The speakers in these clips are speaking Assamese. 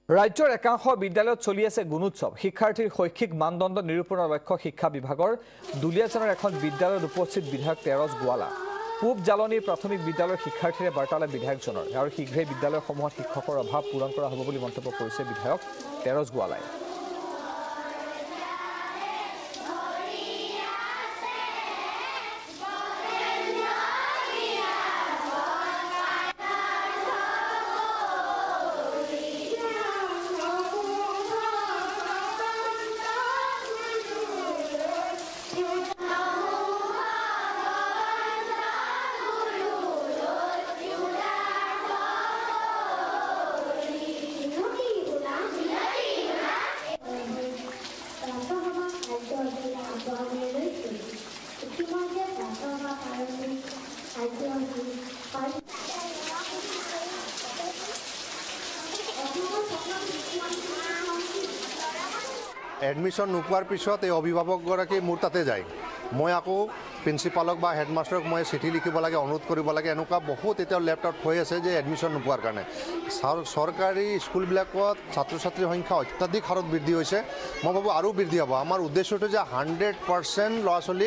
ৰাজ্যৰ একাংশ বিদ্যালয়ত চলি আছে গুণোৎসৱ। শিক্ষাৰ্থীৰ শৈক্ষিক মানদণ্ড নিৰূপণৰ লক্ষ্য শিক্ষা বিভাগৰ দুলিয়াজানৰ এখন বিদ্যালয়ত উপস্থিত বিধায়ক তেৰছ গোৱালা। পূব জালনী প্ৰাথমিক বিদ্যালয়ৰ শিক্ষাৰ্থীৰে বাৰ্তালাপ বিধায়কজনৰ আৰু শীঘ্ৰেই বিদ্যালয়সমূহত শিক্ষকৰ অভাৱ পূৰণ কৰা হ'ব বুলি মন্তব্য কৰিছে বিধায়ক তেৰছ গোৱালাই। এডমিশ্যন নোপোৱাৰ পিছত এই অভিভাৱকগৰাকী মোৰ তাতে যায়। মই আকৌ প্ৰিন্সিপালক বা হেডমাষ্টাৰক মই চিঠি লিখিব লাগে, অনুৰোধ কৰিব লাগে। এনেকুৱা বহুত এতিয়াও লেপটপ হৈ আছে যে এডমিশ্যন নোপোৱাৰ কাৰণে। চৰকাৰী স্কুলবিলাকত ছাত্ৰ ছাত্ৰীৰ সংখ্যা অত্যাধিক হাৰত বৃদ্ধি হৈছে। মই ভাবোঁ আৰু বৃদ্ধি হ'ব। আমাৰ উদ্দেশ্যটো যে 100% ল'ৰা ছোৱালী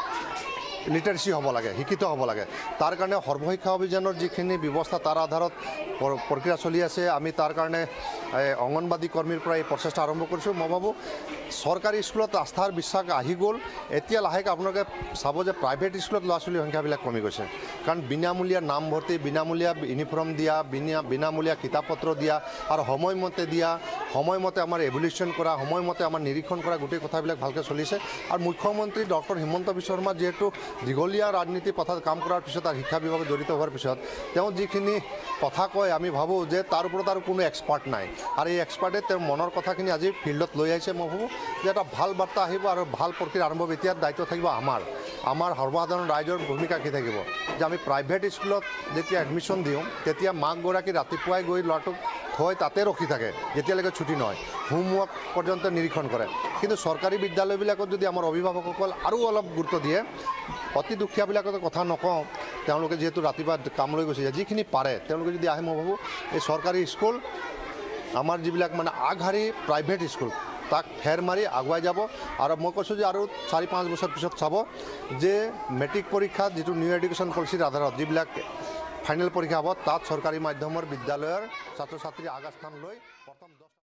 লিটাৰেচি হ'ব লাগে, শিক্ষিত হ'ব লাগে। তাৰ কাৰণে সৰ্বশিক্ষা অভিযানৰ যিখিনি ব্যৱস্থা তাৰ আধাৰত প্ৰক্ৰিয়া চলি আছে। আমি তাৰ কাৰণে অংগনবাদী কৰ্মীৰ পৰা এই প্ৰচেষ্টা আৰম্ভ কৰিছোঁ। মই ভাবোঁ চৰকাৰী স্কুলত আস্থাৰ বিশ্বাস আহি গ'ল। এতিয়া লাহেকৈ আপোনালোকে চাব যে প্ৰাইভেট স্কুলত ল'ৰা ছোৱালীৰ সংখ্যাবিলাক কমি গৈছে। কাৰণ বিনামূলীয়া নামভৰ্তি, বিনামূলীয়া ইউনিফৰ্ম দিয়া, বিনামূলীয়া কিতাপ পত্ৰ দিয়া আৰু সময়মতে দিয়া, সময়মতে আমাৰ এভলিউশ্যন কৰা, সময়মতে আমাৰ নিৰীক্ষণ কৰা, গোটেই কথাবিলাক ভালকৈ চলিছে। আৰু মুখ্যমন্ত্ৰী ডক্টৰ হিমন্ত বিশ্ব শৰ্মা যিহেতু দীঘলীয়া ৰাজনীতি পথাৰত কাম কৰাৰ পিছত আৰু শিক্ষা বিভাগত জড়িত হোৱাৰ পিছত তেওঁ যিখিনি কথা কয়, আমি ভাবোঁ যে তাৰ ওপৰত আৰু কোনো এক্সপাৰ্ট নাই। আৰু এই এক্সপাৰ্টে তেওঁৰ মনৰ কথাখিনি আজি ফিল্ডত লৈ আহিছে। মই ভাবোঁ যে এটা ভাল বাৰ্তা আহিব আৰু ভাল প্ৰক্ৰিয়া আৰম্ভ হ'ব। এতিয়া দায়িত্ব থাকিব আমাৰ সৰ্বসাধাৰণ ৰাইজৰ ভূমিকা কি থাকিব যে আমি প্ৰাইভেট স্কুলত যেতিয়া এডমিশ্যন দিওঁ তেতিয়া মাকগৰাকী ৰাতিপুৱাই গৈ ল'ৰাটোক থৈ তাতে ৰখি থাকে যেতিয়ালৈকে ছুটি নহয়, হোমৱৰ্ক পৰ্যন্ত নিৰীক্ষণ কৰে। কিন্তু চৰকাৰী বিদ্যালয়বিলাকত যদি আমাৰ অভিভাৱকসকল আৰু অলপ গুৰুত্ব দিয়ে, অতি দুখীয়াবিলাকৰ কথা নকওঁ, তেওঁলোকে যিহেতু ৰাতিপুৱা কাম লৈ গৈছে, যিখিনি পাৰে তেওঁলোকে যদি আহে, মই ভাবোঁ এই চৰকাৰী স্কুল আমাৰ যিবিলাক মানে আগশাৰী প্ৰাইভেট স্কুল তাক ফেৰ মাৰি আগুৱাই যাব। আৰু মই কৈছোঁ যে আৰু 4-5 বছৰ পিছত চাব যে মেট্ৰিক পৰীক্ষাত যিটো নিউ এডুকেশ্যন পলিচিৰ আধাৰত যিবিলাক ফাইনেল পৰীক্ষা হ'ব তাত চৰকাৰী মাধ্যমৰ বিদ্যালয়ৰ ছাত্ৰ ছাত্ৰী আগস্থান লৈ প্ৰথম 10